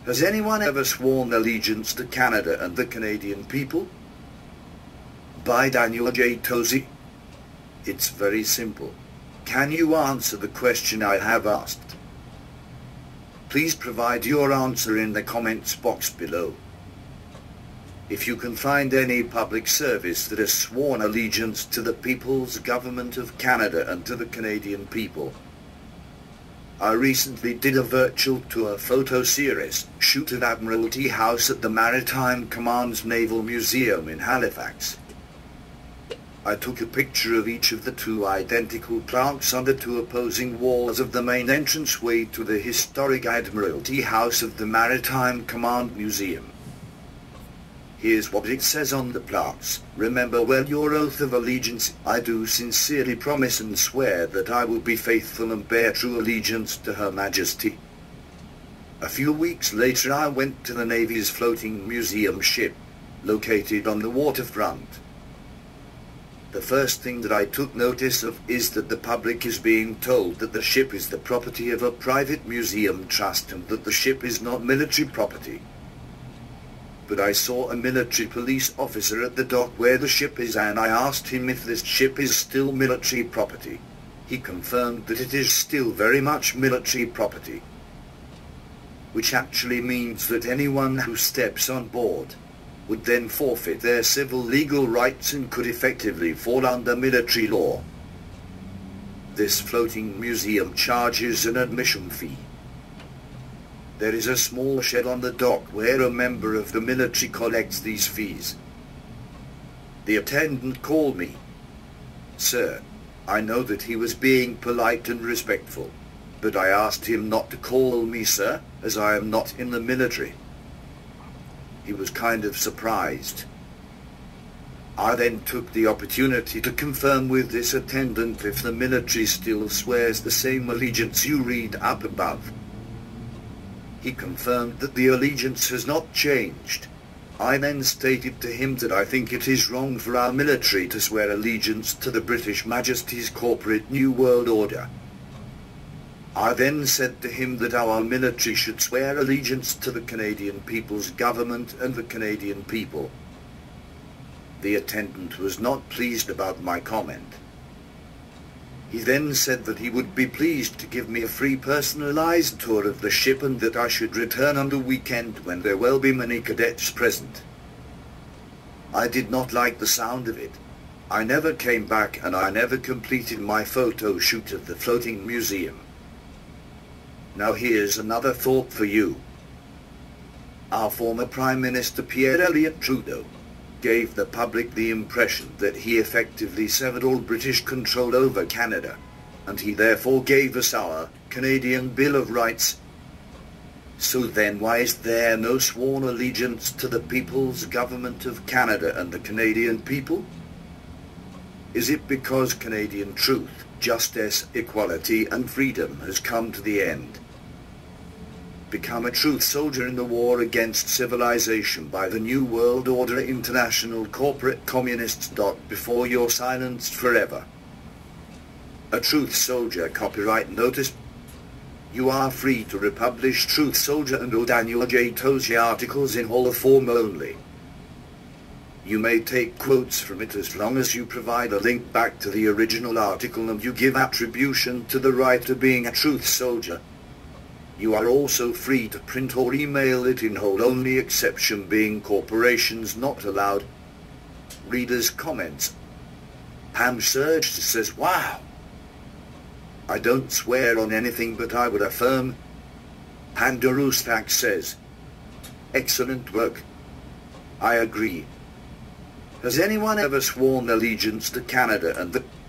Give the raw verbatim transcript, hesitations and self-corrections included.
Has anyone ever sworn allegiance to Canada and the Canadian people? By Daniel J. Towsey. It's very simple. Can you answer the question I have asked? Please provide your answer in the comments box below. If you can find any public service that has sworn allegiance to the People's Government of Canada and to the Canadian people. I recently did a virtual tour photo series shoot at Admiralty House at the Maritime Command's Naval Museum in Halifax. I took a picture of each of the two identical plaques on the two opposing walls of the main entranceway to the historic Admiralty House of the Maritime Command Museum. Here's what it says on the plaques. Remember well your oath of allegiance. I do sincerely promise and swear that I will be faithful and bear true allegiance to Her Majesty. A few weeks later I went to the Navy's floating museum ship, located on the waterfront. The first thing that I took notice of is that the public is being told that the ship is the property of a private museum trust and that the ship is not military property. But I saw a military police officer at the dock where the ship is and I asked him if this ship is still military property. He confirmed that it is still very much military property. Which actually means that anyone who steps on board would then forfeit their civil legal rights and could effectively fall under military law. This floating museum charges an admission fee. There is a small shed on the dock where a member of the military collects these fees. The attendant called me. Sir, I know that he was being polite and respectful, but I asked him not to call me sir, as I am not in the military. He was kind of surprised. I then took the opportunity to confirm with this attendant if the military still swears the same allegiance you read up above. He confirmed that the allegiance has not changed. I then stated to him that I think it is wrong for our military to swear allegiance to the British Majesty's corporate New World Order. I then said to him that our military should swear allegiance to the Canadian people's government and the Canadian people. The attendant was not pleased about my comment. He then said that he would be pleased to give me a free personalized tour of the ship and that I should return on the weekend when there will be many cadets present. I did not like the sound of it. I never came back and I never completed my photo shoot of the floating museum. Now here's another thought for you. Our former Prime Minister Pierre Elliott Trudeau gave the public the impression that he effectively severed all British control over Canada, and he therefore gave us our Canadian Bill of Rights. So then why is there no sworn allegiance to the People's Government of Canada and the Canadian people? Is it because Canadian truth, justice, equality and freedom has come to the end? Become a truth soldier in the war against civilization by the New World Order International Corporate Communists. Before you're silenced forever. A truth soldier copyright notice. You are free to republish Truth Soldier and or Daniel J. Towsey articles in whole form only. You may take quotes from it as long as you provide a link back to the original article and you give attribution to the writer being a truth soldier. You are also free to print or email it in whole, only exception being corporations not allowed. Readers' comments. Pam Surge says, wow! I don't swear on anything but I would affirm. Pandarustak says, excellent work. I agree. Has anyone ever sworn allegiance to Canada and the